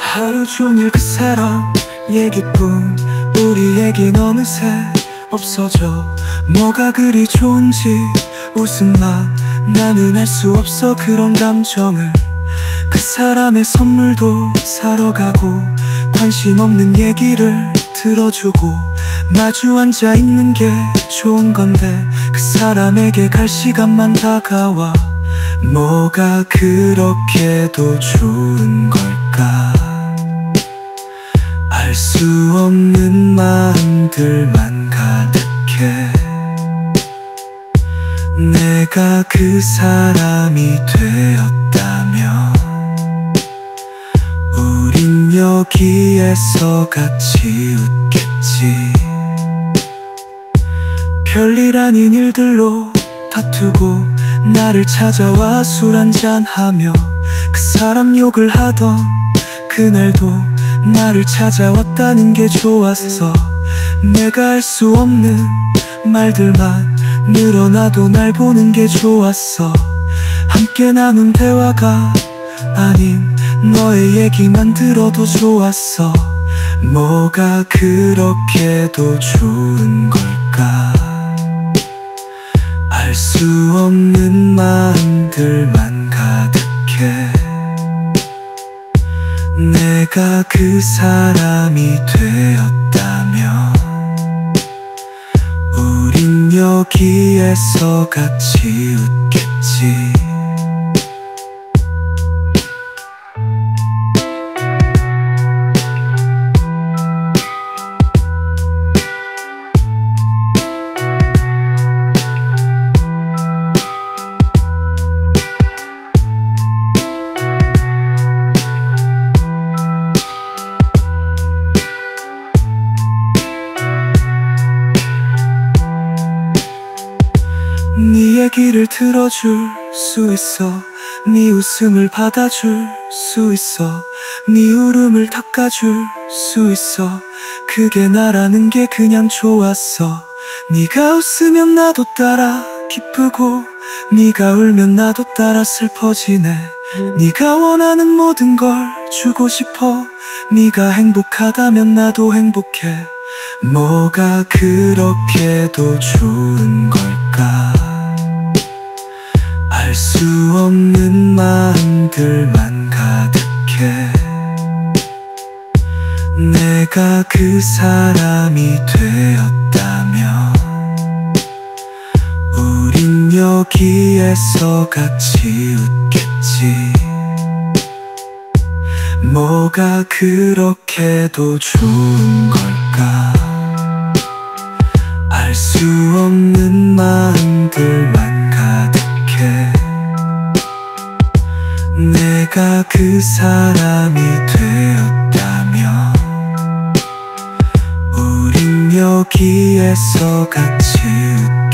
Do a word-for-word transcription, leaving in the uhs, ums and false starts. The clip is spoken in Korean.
하루 종일 그 사람 얘기뿐, 우리 얘긴 어느새 없어져. 뭐가 그리 좋은지 웃음 맛 나는 알 수 없어. 그런 감정을 그 사람의 선물도 사러 가고, 관심 없는 얘기를 들어주고, 마주 앉아 있는 게 좋은 건데 그 사람에게 갈 시간만 다가와. 뭐가 그렇게도 좋은 걸까? 알 수 없는 마음들만 가득해. 내가 그 사람이 되었다면 우린 여기에서 같이 웃겠지. 별일 아닌 일들로 다투고 나를 찾아와 술 한잔하며 그 사람 욕을 하던 그날도 나를 찾아왔다는 게 좋았어. 내가 할 수 없는 말들만 늘어나도 날 보는 게 좋았어. 함께 나눈 대화가 아닌 너의 얘기만 들어도 좋았어. 뭐가 그렇게도 좋은 걸까? 알 수 없는 마음들만 가득해. 내가 그 사람이 되었다면 우린 여기에서 같이 웃겠지. 네 얘기를 들어줄 수 있어. 네 웃음을 받아줄 수 있어. 네 울음을 닦아줄 수 있어. 그게 나라는 게 그냥 좋았어. 네가 웃으면 나도 따라 기쁘고, 네가 울면 나도 따라 슬퍼지네. 네가 원하는 모든 걸 주고 싶어. 네가 행복하다면 나도 행복해. 뭐가 그렇게도 좋은 걸까? 알 수 없는 마음들만 가득해. 내가 그 사람이 되었다면 우린 여기에서 같이 웃겠지. 뭐가 그렇게도 좋은 걸까? 알 수 없는 마음들만 가득해. 내가 그 사람이 되었다면 우린 여기에서 같이 웃겠지.